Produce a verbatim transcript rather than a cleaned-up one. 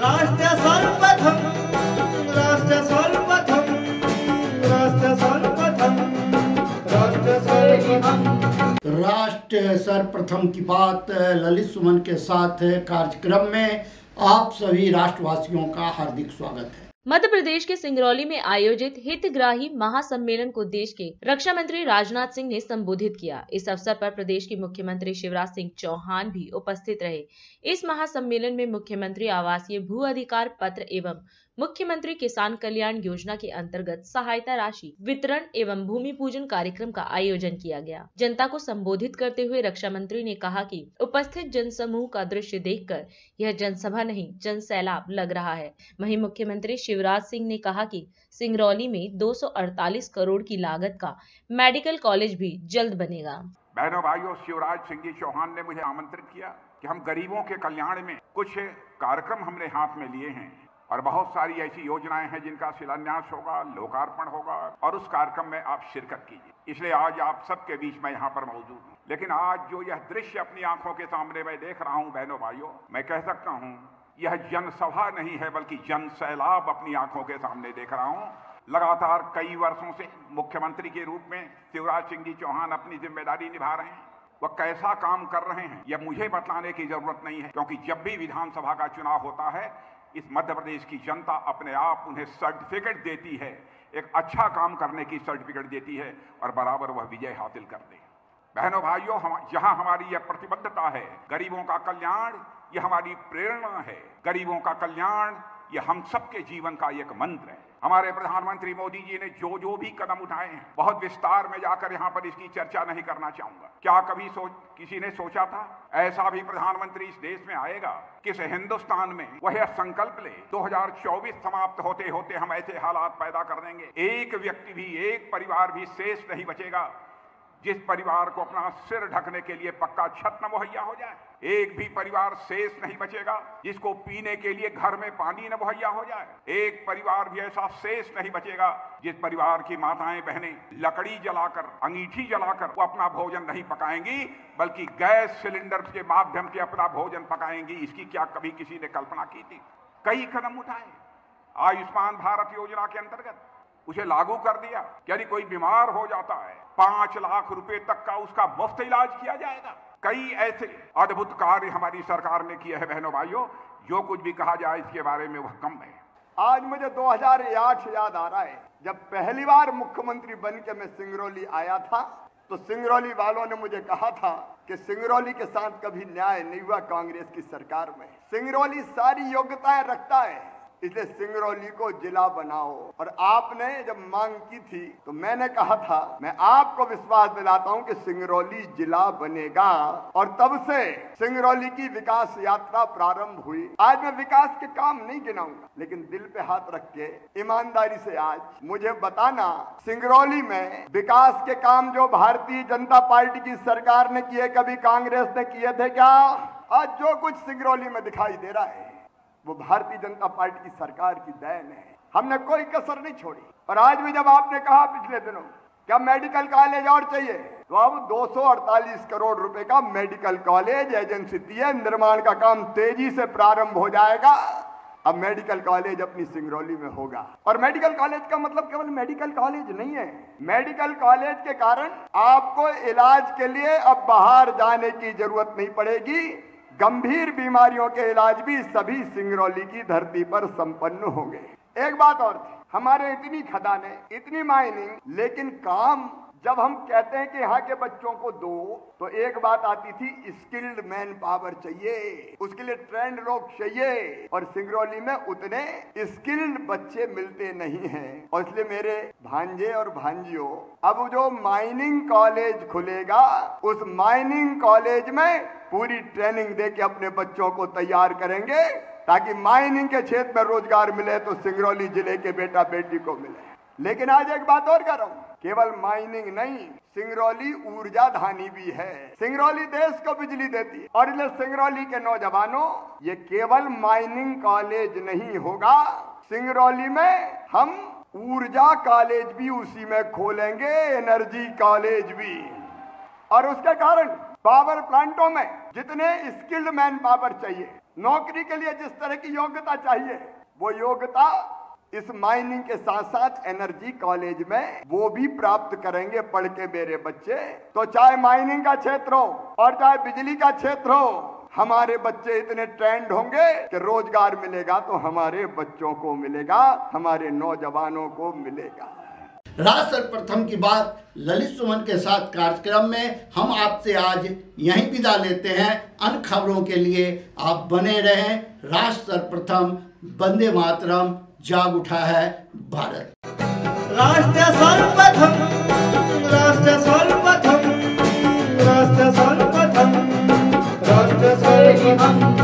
राष्ट्र सर्वप्रथम राष्ट्र सर्वप्रथम राष्ट्र सर्वप्रथम राष्ट्र सर्वप्रथम राष्ट्र सर्वप्रथम की बात ललित सुमन के साथ कार्यक्रम में आप सभी राष्ट्रवासियों का हार्दिक स्वागत है। मध्य प्रदेश के सिंगरौली में आयोजित हितग्राही महासम्मेलन को देश के रक्षा मंत्री राजनाथ सिंह ने संबोधित किया। इस अवसर पर प्रदेश के मुख्यमंत्री शिवराज सिंह चौहान भी उपस्थित रहे। इस महासम्मेलन में मुख्यमंत्री आवासीय भू अधिकार पत्र एवं मुख्यमंत्री किसान कल्याण योजना के अंतर्गत सहायता राशि वितरण एवं भूमि पूजन कार्यक्रम का आयोजन किया गया। जनता को संबोधित करते हुए रक्षा मंत्री ने कहा कि उपस्थित जनसमूह का दृश्य देखकर यह जनसभा नहीं जन सैलाब लग रहा है। वहीं मुख्यमंत्री शिवराज सिंह ने कहा कि सिंगरौली में दो सौ अड़तालीस करोड़ की लागत का मेडिकल कॉलेज भी जल्द बनेगा। बहनों भाइयों, शिवराज सिंह जी चौहान ने मुझे आमंत्रित किया कि हम गरीबों के कल्याण में कुछ कार्यक्रम हमने हाथ में लिए हैं और बहुत सारी ऐसी योजनाएं हैं जिनका शिलान्यास होगा, लोकार्पण होगा और उस कार्यक्रम में आप शिरकत कीजिए। इसलिए आज आप सबके बीच में यहाँ पर मौजूद हूँ। लेकिन आज जो यह दृश्य अपनी आंखों के सामने मैं देख रहा हूँ बहनों भाइयों, मैं कह सकता हूँ यह जनसभा नहीं है बल्कि जन सैलाब अपनी आंखों के सामने देख रहा हूँ। लगातार कई वर्षों से मुख्यमंत्री के रूप में शिवराज सिंह जी चौहान अपनी जिम्मेदारी निभा रहे हैं। वह कैसा काम कर रहे हैं यह मुझे बताने की जरूरत नहीं है, क्योंकि जब भी विधानसभा का चुनाव होता है इस मध्य प्रदेश की जनता अपने आप उन्हें सर्टिफिकेट देती है, एक अच्छा काम करने की सर्टिफिकेट देती है और बराबर वह विजय हासिल करते हैं। बहनों भाइयों, हम जहां हमारी यह प्रतिबद्धता है, गरीबों का कल्याण यह हमारी प्रेरणा है। गरीबों का कल्याण यह हम सबके जीवन का एक मंत्र है। हमारे प्रधानमंत्री मोदी जी ने जो जो भी कदम उठाए हैं, बहुत विस्तार में जाकर यहाँ पर इसकी चर्चा नहीं करना चाहूंगा। क्या कभी सोच किसी ने सोचा था ऐसा भी प्रधानमंत्री इस देश में आएगा कि इस हिंदुस्तान में वह यह संकल्प ले दो हज़ार चौबीस समाप्त होते होते हम ऐसे हालात पैदा कर देंगे, एक व्यक्ति भी, एक परिवार भी शेष नहीं बचेगा जिस परिवार को अपना सिर ढकने के लिए पक्का छत न मुहैया हो जाए। एक भी परिवार शेष नहीं बचेगा जिसको पीने के लिए घर में पानी न मुहैया हो जाए। एक परिवार भी ऐसा शेष नहीं बचेगा जिस परिवार की माताएं बहनें लकड़ी जलाकर, अंगीठी जलाकर वो अपना भोजन नहीं पकाएंगी बल्कि गैस सिलेंडर के माध्यम से अपना भोजन पकाएंगी। इसकी क्या कभी किसी ने कल्पना की थी? कई कदम उठाए। आयुष्मान भारत योजना के अंतर्गत उसे लागू कर दिया। यदि कोई बीमार हो जाता है पांच लाख रुपए तक का उसका मुफ्त इलाज किया जाएगा। कई ऐसे अद्भुत कार्य हमारी सरकार ने किए हैं। बहनों भाइयों, जो कुछ भी कहा जाए इसके बारे में वह कम है। आज मुझे दो हज़ार आठ याद आ रहा है, जब पहली बार मुख्यमंत्री बन के मैं सिंगरौली आया था तो सिंगरौली वालों ने मुझे कहा था कि सिंगरौली के साथ कभी न्याय नहीं हुआ कांग्रेस की सरकार में। सिंगरौली सारी योग्यताएं रखता है, इसलिए सिंगरौली को जिला बनाओ। और आपने जब मांग की थी तो मैंने कहा था मैं आपको विश्वास दिलाता हूं कि सिंगरौली जिला बनेगा। और तब से सिंगरौली की विकास यात्रा प्रारंभ हुई। आज मैं विकास के काम नहीं गिनाऊंगा, लेकिन दिल पे हाथ रख के ईमानदारी से आज मुझे बताना, सिंगरौली में विकास के काम जो भारतीय जनता पार्टी की सरकार ने किए कभी कांग्रेस ने किए थे क्या? आज जो कुछ सिंगरौली में दिखाई दे रहा है वो भारतीय जनता पार्टी की सरकार की देन है। हमने कोई कसर नहीं छोड़ी। और आज भी जब आपने कहा पिछले दिनों क्या मेडिकल कॉलेज और चाहिए, तो अब दो सौ अड़तालीस करोड़ रुपए का मेडिकल कॉलेज एजेंसी दी है। निर्माण का काम तेजी से प्रारंभ हो जाएगा। अब मेडिकल कॉलेज अपनी सिंगरौली में होगा। और मेडिकल कॉलेज का मतलब केवल मेडिकल कॉलेज नहीं है। मेडिकल कॉलेज के कारण आपको इलाज के लिए अब बाहर जाने की जरूरत नहीं पड़ेगी। गंभीर बीमारियों के इलाज भी सभी सिंगरौली की धरती पर संपन्न होंगे। एक बात और थी, हमारे इतनी खदानें, इतनी माइनिंग, लेकिन काम जब हम कहते हैं कि यहाँ के बच्चों को दो, तो एक बात आती थी स्किल्ड मैन पावर चाहिए, उसके लिए ट्रेंड लोग चाहिए। और सिंगरौली में उतने स्किल्ड बच्चे मिलते नहीं हैं। और इसलिए मेरे भांजे और भांजियों, अब जो माइनिंग कॉलेज खुलेगा उस माइनिंग कॉलेज में पूरी ट्रेनिंग दे के अपने बच्चों को तैयार करेंगे ताकि माइनिंग के क्षेत्र में रोजगार मिले तो सिंगरौली जिले के बेटा बेटी को मिले। लेकिन आज एक बात और कर रहा हूं, केवल माइनिंग नहीं, सिंगरौली ऊर्जा धानी भी है। सिंगरौली देश को बिजली देती है। और इसलिए सिंगरौली के नौजवानों, ये केवल माइनिंग कॉलेज नहीं होगा, सिंगरौली में हम ऊर्जा कॉलेज भी उसी में खोलेंगे, एनर्जी कॉलेज भी। और उसके कारण पावर प्लांटों में जितने स्किल्ड मैन पावर चाहिए नौकरी के लिए जिस तरह की योग्यता चाहिए वो योग्यता इस माइनिंग के साथ साथ एनर्जी कॉलेज में वो भी प्राप्त करेंगे पढ़ के मेरे बच्चे। तो चाहे माइनिंग का क्षेत्र हो और चाहे बिजली का क्षेत्र हो, हमारे बच्चे इतने ट्रेंड होंगे कि रोजगार मिलेगा तो हमारे बच्चों को मिलेगा, हमारे नौजवानों को मिलेगा। राष्ट्र सर्वप्रथम की बात ललित सुमन के साथ कार्यक्रम में हम आपसे आज यहीं विदा लेते हैं। अन्य खबरों के लिए आप बने रहें। राष्ट्र सर्वप्रथम, वंदे मातरम, जाग उठा है भारत। राष्ट्र सर्वप्रथम, राष्ट्र सर्वप्रथम, राष्ट्र सर्वप्रथम, राष्ट्र सर्वप्रथम।